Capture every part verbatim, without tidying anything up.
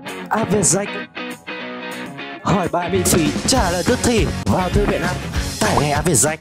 App Việt Danh. Hỏi bài miễn phí, trả lời tức thì. Vào thư viện app, tải ngay App Việt Danh.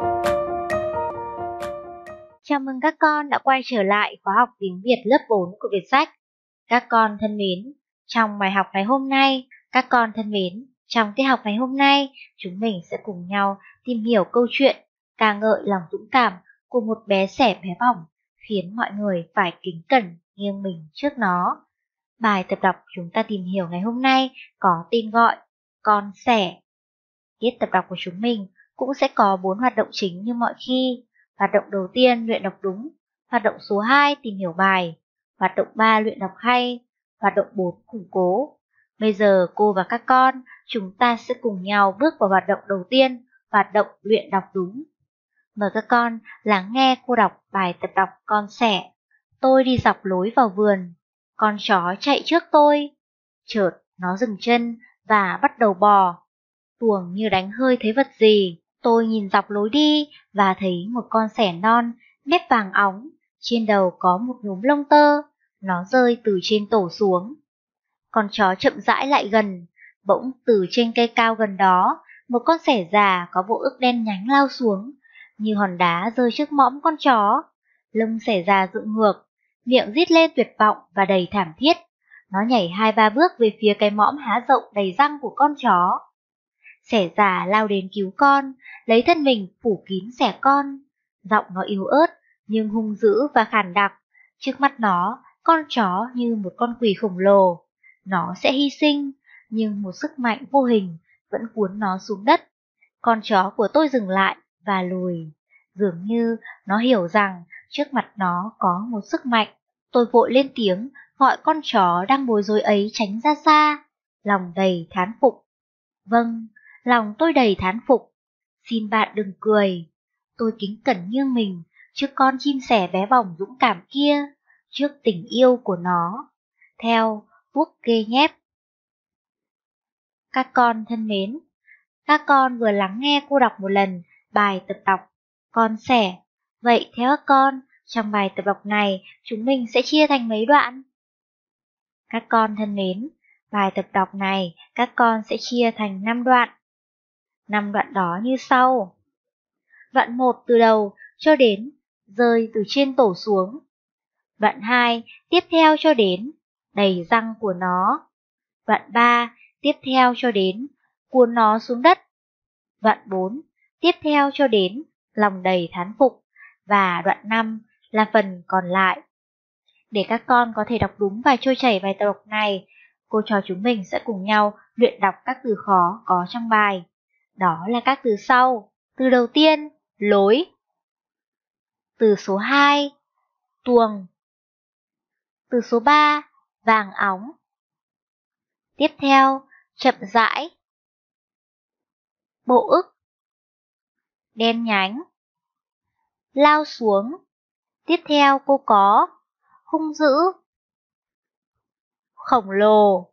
Chào mừng các con đã quay trở lại khóa học tiếng Việt lớp bốn của Việt Sách. Các con thân mến, trong bài học ngày hôm nay, các con thân mến, trong tiết học ngày hôm nay, chúng mình sẽ cùng nhau tìm hiểu câu chuyện ca ngợi lòng dũng cảm của một bé sẻ bé bỏng, khiến mọi người phải kính cẩn nghiêng mình trước nó. Bài tập đọc chúng ta tìm hiểu ngày hôm nay có tên gọi Con sẻ. Tiết tập đọc của chúng mình cũng sẽ có bốn hoạt động chính như mọi khi. Hoạt động đầu tiên luyện đọc đúng, hoạt động số hai tìm hiểu bài, hoạt động ba luyện đọc hay, hoạt động bốn củng cố. Bây giờ cô và các con chúng ta sẽ cùng nhau bước vào hoạt động đầu tiên, hoạt động luyện đọc đúng. Mời các con lắng nghe cô đọc bài tập đọc Con sẻ. Tôi đi dọc lối vào vườn, con chó chạy trước tôi. Chợt nó dừng chân và bắt đầu bò. Tuồng như đánh hơi thấy vật gì. Tôi nhìn dọc lối đi và thấy một con sẻ non, mép vàng óng, trên đầu có một nhúm lông tơ, nó rơi từ trên tổ xuống. Con chó chậm rãi lại gần, bỗng từ trên cây cao gần đó, một con sẻ già có bộ ức đen nhánh lao xuống, như hòn đá rơi trước mõm con chó. Lông sẻ già dựng ngược, miệng rít lên tuyệt vọng và đầy thảm thiết. Nó nhảy hai ba bước về phía cái mõm há rộng đầy răng của con chó. Sẻ già lao đến cứu con, lấy thân mình phủ kín sẻ con. Giọng nó yếu ớt, nhưng hung dữ và khàn đặc. Trước mắt nó, con chó như một con quỷ khổng lồ. Nó sẽ hy sinh, nhưng một sức mạnh vô hình vẫn cuốn nó xuống đất. Con chó của tôi dừng lại và lùi. Dường như nó hiểu rằng trước mặt nó có một sức mạnh. Tôi vội lên tiếng, gọi con chó đang bối rối ấy tránh ra xa, lòng đầy thán phục. Vâng, lòng tôi đầy thán phục. Xin bạn đừng cười. Tôi kính cẩn nghiêng mình trước con chim sẻ bé bỏng dũng cảm kia, trước tình yêu của nó. Theo Quốc Kê Nhép. Các con thân mến, các con vừa lắng nghe cô đọc một lần bài tập đọc Con sẻ. Vậy theo các con, trong bài tập đọc này chúng mình sẽ chia thành mấy đoạn? Các con thân mến, bài tập đọc này các con sẽ chia thành năm đoạn. Năm đoạn đó như sau. Đoạn một từ đầu cho đến rơi từ trên tổ xuống. Đoạn hai tiếp theo cho đến đầy răng của nó. Đoạn ba tiếp theo cho đến cuốn nó xuống đất. Đoạn bốn tiếp theo cho đến lòng đầy thán phục. Và đoạn năm là phần còn lại. Để các con có thể đọc đúng và trôi chảy bài tập đọc này, cô trò chúng mình sẽ cùng nhau luyện đọc các từ khó có trong bài. Đó là các từ sau. Từ đầu tiên, lối. Từ số hai, tuồng. Từ số ba, vàng óng. Tiếp theo, chậm rãi. Bộ ức. Đen nhánh. Lao xuống. Tiếp theo cô có hung dữ. Khổng lồ.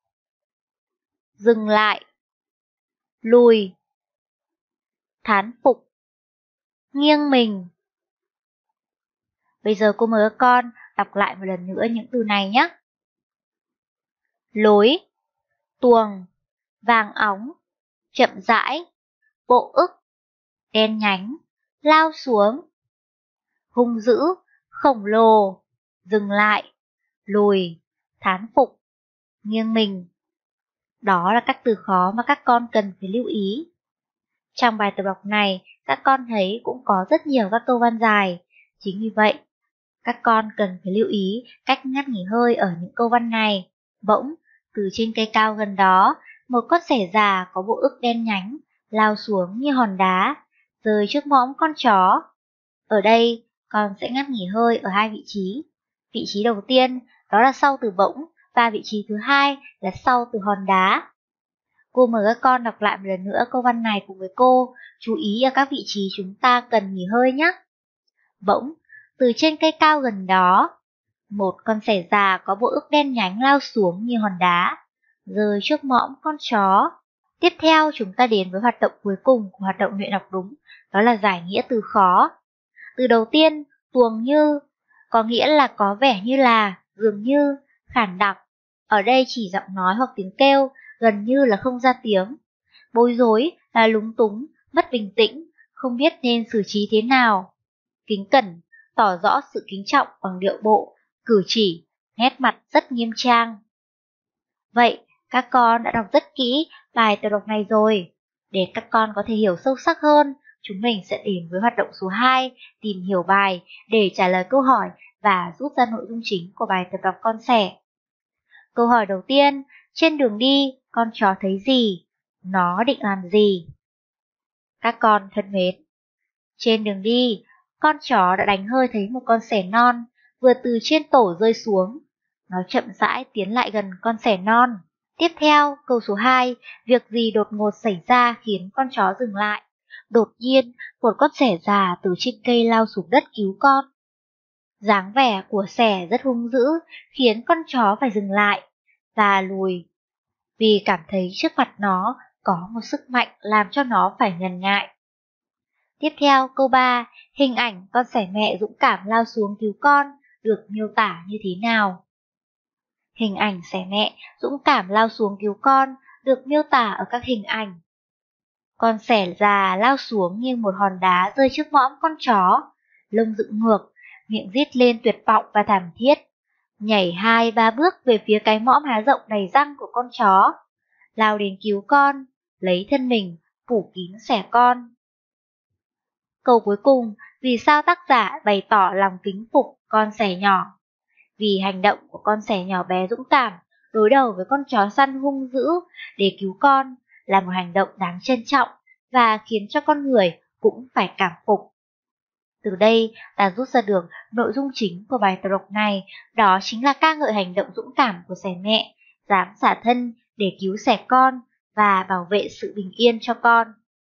Dừng lại. Lùi. Thán phục. Nghiêng mình. Bây giờ cô mời các con đọc lại một lần nữa những từ này nhé. Lối, tuồng, vàng óng, chậm rãi, bộ ức, đen nhánh, lao xuống, hung dữ, khổng lồ, dừng lại, lùi, thán phục, nghiêng mình. Đó là các từ khó mà các con cần phải lưu ý. Trong bài tập đọc này, các con thấy cũng có rất nhiều các câu văn dài. Chính vì vậy, các con cần phải lưu ý cách ngắt nghỉ hơi ở những câu văn này. Bỗng, từ trên cây cao gần đó, một con sẻ già có bộ ức đen nhánh, lao xuống như hòn đá, rơi trước mõm con chó. Ở đây, con sẽ ngắt nghỉ hơi ở hai vị trí. Vị trí đầu tiên, đó là sau từ bỗng, và vị trí thứ hai là sau từ hòn đá. Cô mời các con đọc lại một lần nữa câu văn này cùng với cô, chú ý ở các vị trí chúng ta cần nghỉ hơi nhé. Bỗng, từ trên cây cao gần đó, một con sẻ già có bộ ức đen nhánh lao xuống như hòn đá, rơi trước mõm con chó. Tiếp theo chúng ta đến với hoạt động cuối cùng của hoạt động luyện đọc đúng, đó là giải nghĩa từ khó. Từ đầu tiên, tuồng như, có nghĩa là có vẻ như là, dường như, khản đặc. Ở đây chỉ giọng nói hoặc tiếng kêu, gần như là không ra tiếng. Bối rối là lúng túng, mất bình tĩnh, không biết nên xử trí thế nào. Kính cẩn, tỏ rõ sự kính trọng bằng điệu bộ, cử chỉ, nét mặt rất nghiêm trang. Vậy, các con đã đọc rất kỹ bài tập đọc này rồi. Để các con có thể hiểu sâu sắc hơn, chúng mình sẽ đến với hoạt động số hai, tìm hiểu bài để trả lời câu hỏi và rút ra nội dung chính của bài tập đọc con sẻ. Câu hỏi đầu tiên, trên đường đi, con chó thấy gì? Nó định làm gì? Các con thân mến, trên đường đi, con chó đã đánh hơi thấy một con sẻ non vừa từ trên tổ rơi xuống. Nó chậm rãi tiến lại gần con sẻ non. Tiếp theo, câu số hai, việc gì đột ngột xảy ra khiến con chó dừng lại? Đột nhiên, một con sẻ già từ trên cây lao xuống đất cứu con. Dáng vẻ của sẻ rất hung dữ, khiến con chó phải dừng lại và lùi, vì cảm thấy trước mặt nó có một sức mạnh làm cho nó phải ngần ngại. Tiếp theo, câu ba, hình ảnh con sẻ mẹ dũng cảm lao xuống cứu con được miêu tả như thế nào? Hình ảnh sẻ mẹ dũng cảm lao xuống cứu con được miêu tả ở các hình ảnh. Con sẻ già lao xuống như một hòn đá rơi trước mõm con chó, lông dựng ngược, miệng rít lên tuyệt vọng và thảm thiết, nhảy hai ba bước về phía cái mõm há rộng đầy răng của con chó, lao đến cứu con, lấy thân mình phủ kín sẻ con. Câu cuối cùng, vì sao tác giả bày tỏ lòng kính phục con sẻ nhỏ? Vì hành động của con sẻ nhỏ bé dũng cảm đối đầu với con chó săn hung dữ để cứu con là một hành động đáng trân trọng và khiến cho con người cũng phải cảm phục. Từ đây ta rút ra được nội dung chính của bài tập đọc này, đó chính là ca ngợi hành động dũng cảm của sẻ mẹ, dám xả thân để cứu sẻ con và bảo vệ sự bình yên cho con.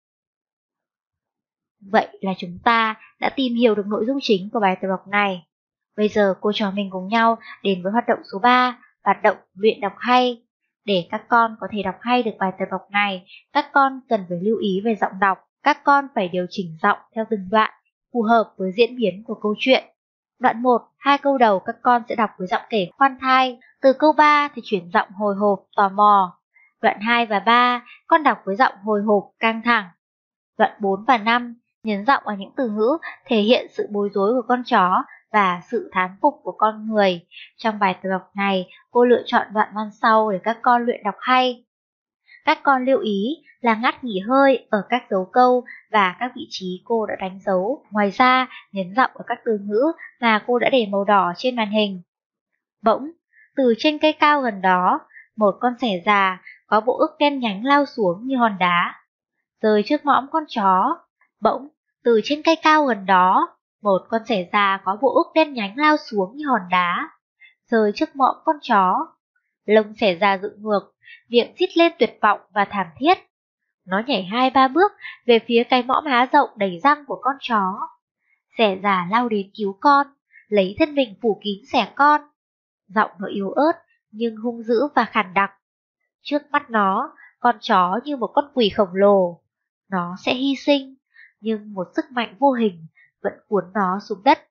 Vậy là chúng ta đã tìm hiểu được nội dung chính của bài tập đọc này. Bây giờ cô trò mình cùng nhau đến với hoạt động số ba, hoạt động luyện đọc hay. Để các con có thể đọc hay được bài tập đọc này, các con cần phải lưu ý về giọng đọc. Các con phải điều chỉnh giọng theo từng đoạn, phù hợp với diễn biến của câu chuyện. Đoạn một, hai câu đầu các con sẽ đọc với giọng kể khoan thai. Từ câu ba thì chuyển giọng hồi hộp, tò mò. Đoạn hai và ba, con đọc với giọng hồi hộp, căng thẳng. Đoạn bốn và năm, nhấn giọng vào những từ ngữ thể hiện sự bối rối của con chó và sự thán phục của con người. Trong bài tập đọc này, cô lựa chọn đoạn văn sau để các con luyện đọc hay. Các con lưu ý là ngắt nghỉ hơi ở các dấu câu và các vị trí cô đã đánh dấu. Ngoài ra, nhấn giọng ở các từ ngữ mà cô đã để màu đỏ trên màn hình. Bỗng, từ trên cây cao gần đó, một con sẻ già có bộ ức đen nhánh lao xuống như hòn đá, rơi trước mõm con chó. Bỗng, từ trên cây cao gần đó, một con sẻ già có bộ ức đen nhánh lao xuống như hòn đá, rơi trước mõm con chó. Lông sẻ già dựng ngược, miệng rít lên tuyệt vọng và thảm thiết. Nó nhảy hai ba bước về phía cái mõm há rộng đầy răng của con chó. Sẻ già lao đến cứu con, lấy thân mình phủ kín sẻ con. Giọng nó yếu ớt nhưng hung dữ và khàn đặc. Trước mắt nó, con chó như một con quỷ khổng lồ. Nó sẽ hy sinh, nhưng một sức mạnh vô hình vẫn cuốn nó xuống đất.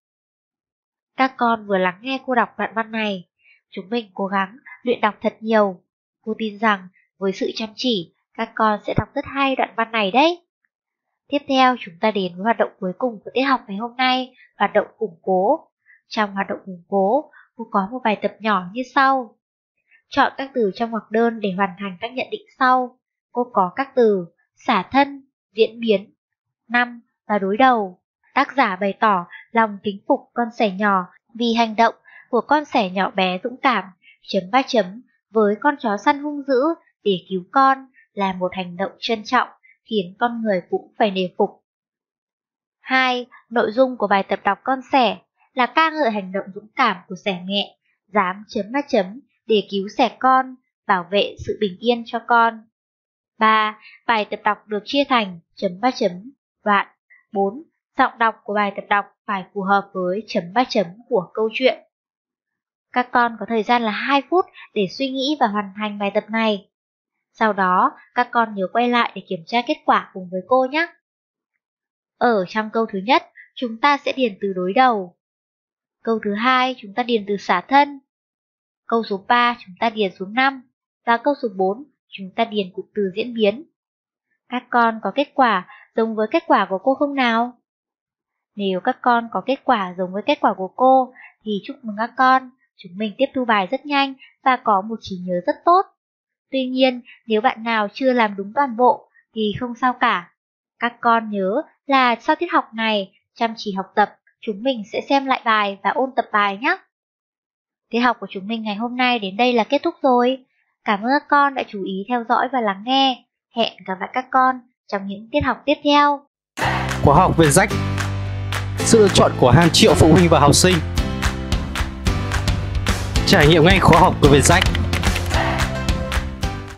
Các con vừa lắng nghe cô đọc đoạn văn này, chúng mình cố gắng luyện đọc thật nhiều. Cô tin rằng với sự chăm chỉ, các con sẽ đọc rất hay đoạn văn này đấy. Tiếp theo chúng ta đến với hoạt động cuối cùng của tiết học ngày hôm nay, hoạt động củng cố. Trong hoạt động củng cố, cô có một bài tập nhỏ như sau. Chọn các từ trong ngoặc đơn để hoàn thành các nhận định sau. Cô có các từ xả thân, diễn biến, năm và đối đầu. Tác giả bày tỏ lòng kính phục con sẻ nhỏ vì hành động của con sẻ nhỏ bé dũng cảm, chấm ba chấm, với con chó săn hung dữ để cứu con là một hành động trân trọng, khiến con người cũng phải nể phục. hai. Nội dung của bài tập đọc con sẻ là ca ngợi hành động dũng cảm của sẻ mẹ, dám chấm ba chấm để cứu sẻ con, bảo vệ sự bình yên cho con. ba. Bài tập đọc được chia thành chấm ba chấm đoạn. bốn. Giọng đọc của bài tập đọc phải phù hợp với chấm ba chấm của câu chuyện. Các con có thời gian là hai phút để suy nghĩ và hoàn thành bài tập này. Sau đó, các con nhớ quay lại để kiểm tra kết quả cùng với cô nhé. Ở trong câu thứ nhất, chúng ta sẽ điền từ đối đầu. Câu thứ hai, chúng ta điền từ xả thân. Câu số ba chúng ta điền số năm và câu số bốn chúng ta điền cụm từ diễn biến. Các con có kết quả giống với kết quả của cô không nào? Nếu các con có kết quả giống với kết quả của cô thì chúc mừng các con, chúng mình tiếp thu bài rất nhanh và có một trí nhớ rất tốt. Tuy nhiên, nếu bạn nào chưa làm đúng toàn bộ thì không sao cả. Các con nhớ là sau tiết học này, chăm chỉ học tập, chúng mình sẽ xem lại bài và ôn tập bài nhé. Tiết học của chúng mình ngày hôm nay đến đây là kết thúc rồi. Cảm ơn các con đã chú ý theo dõi và lắng nghe. Hẹn gặp lại các con trong những tiết học tiếp theo. Khóa học Vietjet, sự lựa chọn của hàng triệu phụ huynh và học sinh. Trải nghiệm ngay khóa học của Vietjet.